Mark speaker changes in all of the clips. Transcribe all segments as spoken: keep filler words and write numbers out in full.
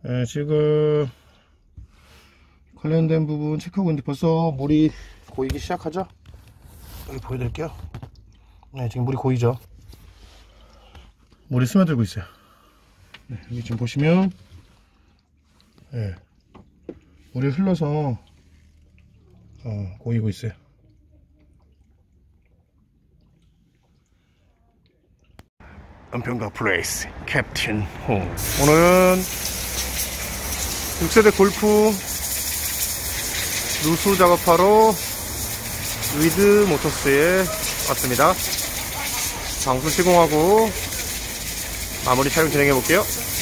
Speaker 1: 네, 지금 관련된 부분 체크하고 있는데 벌써 물이 고이기 시작하죠. 여기 보여드릴게요. 네, 지금 물이 고이죠. 물이 스며들고 있어요. 네, 여기 지금 보시면 네, 물이 흘러서 어, 고이고 있어요. 은평가 플레이스 캡틴 호. 오늘은 육 세대 골프 누수 작업하러 위드 모터스에 왔습니다. 방수 시공하고 마무리 촬영 진행해 볼게요.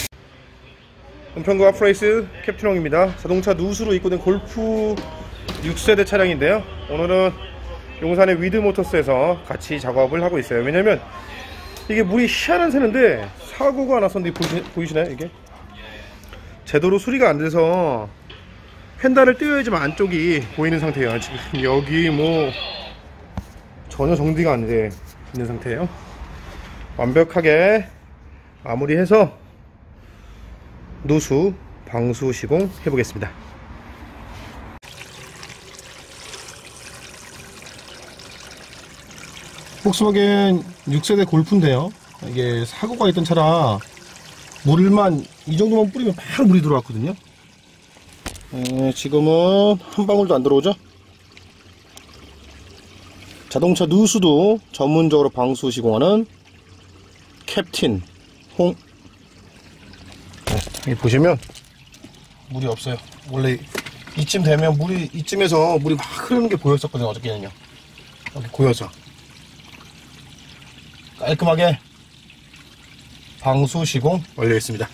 Speaker 1: 은평가 플레이스 캡틴 홍입니다. 자동차 누수로 입고된 골프 육 세대 차량인데요. 오늘은 용산의 위드 모터스에서 같이 작업을 하고 있어요. 왜냐면 이게 물이 희한한 새는데 사고가 났었는데 보이시, 보이시나요? 이게 제대로 수리가 안 돼서 펜달을 띄워야지만 안쪽이 보이는 상태예요. 지금 여기 뭐 전혀 정비가 안 돼 있는 상태예요. 완벽하게 마무리해서 누수 방수 시공 해보겠습니다. 폭스바겐 육 세대 골프인데요. 이게 사고가 있던 차라 물만 이 정도만 뿌리면 바로 물이 들어왔거든요. 에, 지금은 한 방울도 안 들어오죠. 자동차 누수도 전문적으로 방수 시공하는 캡틴 홍. 네, 여기 보시면 물이 없어요. 원래 이쯤 되면 물이 이쯤에서 물이 막 흐르는 게 보였었거든요. 어저께는요. 여기 고여서 깔끔하게 방수 시공 완료했습니다.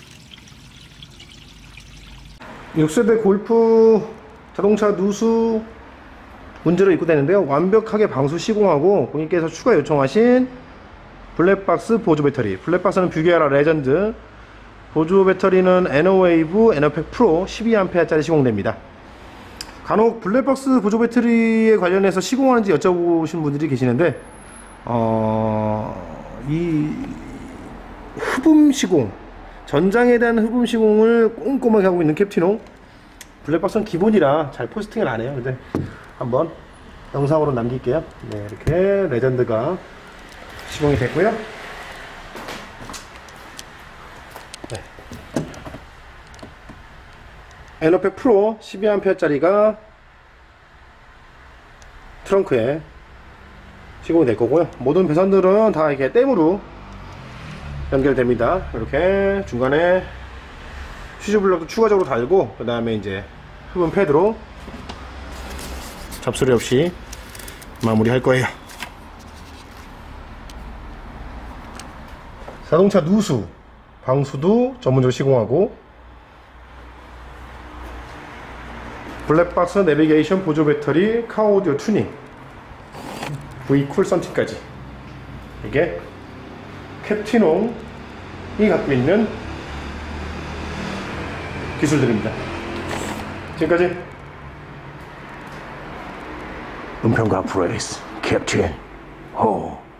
Speaker 1: 육 세대 골프 자동차 누수 문제로 입고되는데요. 완벽하게 방수 시공하고 고객께서 추가 요청하신 블랙박스 보조 배터리, 블랙박스는 뷰게라 레전드, 보조 배터리는 에너웨이브 에너팩 프로 십이 암페어짜리 시공됩니다. 간혹 블랙박스 보조 배터리에 관련해서 시공하는지 여쭤보신 분들이 계시는데 어... 이 흡음 시공, 전장에 대한 흡음 시공을 꼼꼼하게 하고 있는 캡틴홍. 블랙박스는 기본이라 잘 포스팅을 안 해요. 근데 한번 영상으로 남길게요. 네, 이렇게 레전드가 시공이 됐고요. 네. 에너팩 프로 십이 암페어짜리가 트렁크에 시공이 될 거고요. 모든 배선들은 다 이렇게 댐으로 연결됩니다. 이렇게 중간에 휴즈블럭도 추가적으로 달고, 그 다음에 이제 흡음 패드로 잡소리 없이 마무리 할 거예요. 자동차 누수 방수도 전문적으로 시공하고, 블랙박스 내비게이션 보조 배터리 카오디오 튜닝, V 쿨 썬팅까지, 이게 캡틴홍이 갖고 있는 기술들입니다. 지금까지 은평가 플레이스 캡틴 홍.